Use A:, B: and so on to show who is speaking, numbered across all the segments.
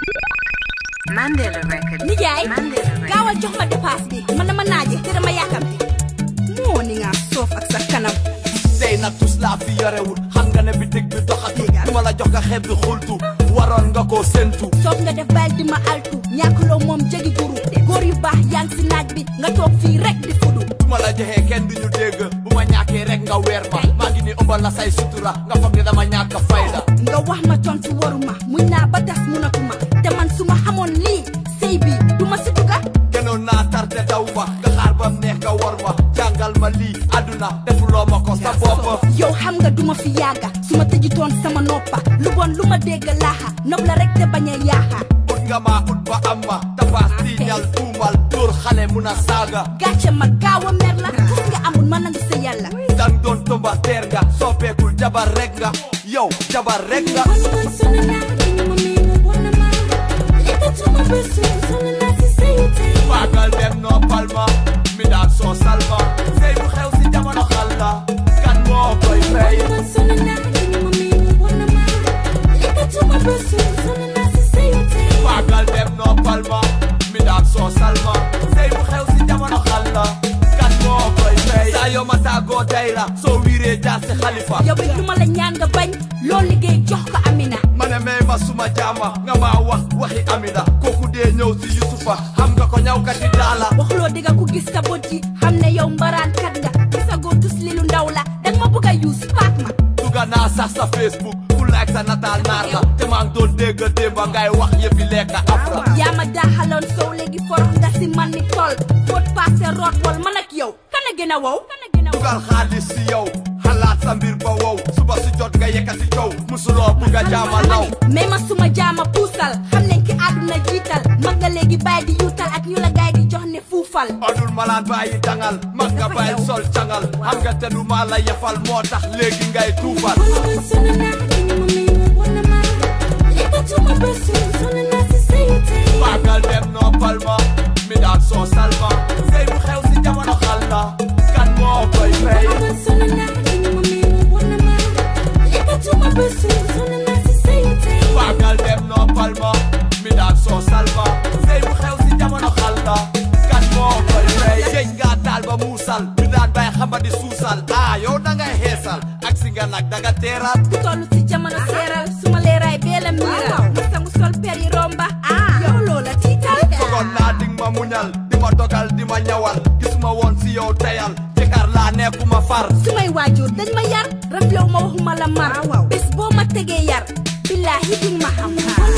A: Mandela Record.
B: Nijaay gaawal jox ma dépasse bi man dama naaje te dama yàkkamti moo ni nga soof ak sa kanam
C: tey nag tus laa fi yorewul xam nga ne bitig bi doxatu duma la jox nga xeeb bi xultu waroon nga koo séntu
B: soof nga def bayal di ma altu ñàkkuloo moom jegi guru góor yu baax yaa ngi si naaj bi nga toog fii rek di fudu
C: duma la joxee kenn duñu dégg bu ma ñàkkee rek nga weer ma maa ngi ni ëmbal la say sutura nga foog ni dama ñàkk fayda
B: nga wax ma tontu waruma muñ naa ba tas munatuma te man su ma xamoon lii sëy bi du ma si dugga
C: gënoon naa tarte daw ma nga xaar bam neex nga war ma jàngal ma lii àdduna defuloo ma ko sa bopp
B: yow xam nga duma fi yàgga su ma tëjutoon sama noppa lu bon lu ma dégg laaxa nopp la rek te bañ a yaaxa
C: ut nga maa ut ba am ma tabaas tiiñal tuumal dóor xale mun a saaga
B: gàcce ma gaaw a mer la kus nga amul ma nangu sa yàlla
C: dang doon tomba teer nga soppeekul jabar rek nga yow jabar rek nga Pagal dem noppal ma mi daan soo salma sey bu xew si jamono xal la kan moo koy fay Pagal dem noppal ma mi daan soo salma sey bu xew si jamono xal la kan moo koy fay saa yoo ma tàggoo day la soo wiiree jaar si xalifa
B: yow it lu ma la ñaan nga bañ loo liggéey jox ko Amina
C: ma ne may ma suma jaama nga maa wax waxi Amina kooku dee ñëw si Yusufa xam nga ko ñaw kati daala
B: waxloo digga ku gis sa bët yi xam ne yow mbaraan kat nga gisagoo tus li lu ndaw la danga ma bëgg a yuus paak ma
C: duga naa sax sa Facebook ku like sa nataal naar la te maa ngi doon dégg démba ngay wax yëfi lekk afra
B: yaa ma daaxaloon sow léegi forox nga si man ni tool foot paase root wol man ak yow kan a gën a wow
C: dugal xaalis si yow xalaat sa mbir ba wow suba su jot nga yëkkati coow musuloo bugg a jaama law
B: mais ma suma jaama puusal xam ne ki àdduna jiital mag nga léegi bàyyi di yuutal ak ñu la gaay di jox ne fuufal
C: odul malaan bàyyi dangal mag nga bàyyi sol cangal xam nga te du maa la yefal moo tax léegi ngay tuufal Pagal dem noppal ma mi daan soo salma sey bu xew si jamono xal la kan moo koy fay Pagal dem noppal ma mi daan soo salma sey bu xew si jamono xal la kan moo koy fay géej nga taal ba muusal mi daan bay xamba di suusal yow dangay xeesal ak si nga nag danga teeraat
B: ku tollu si jamono seeral suma leeraay bee la miiral ma sangu sol per yi romba yow loola tiital
C: fogoon naa ding ma muñal di ma dogal di ma ñawal gisuma woon si yow teyal jëkkër laa nekkuma far
B: sumay waajur dañ ma yar raflew ma waxuma la mar bés boo ma tegee yar billaahi ding ma xam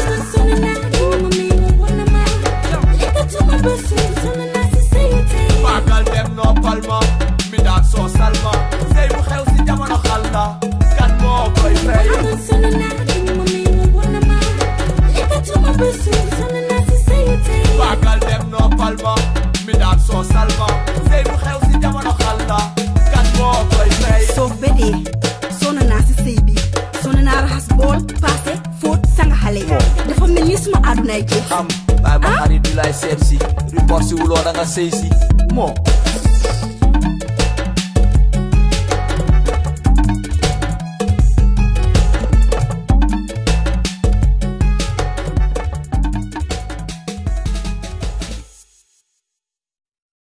C: Pagal dem noppal ma mi daan soo salma sey bu xew si jamono xal la kan moo koy fay Pagal dem noppal ma mi daan soo salma sey bu xew si jamono xal la kan moo koy fay
B: soo bedee sona naa si sëy bi sona naa raxas bool paase fóot sanga xale dafa mel ni suma àddunaay jeex
C: xam baay ma xarit di lay seet si report si wuloo da nga sëy si moo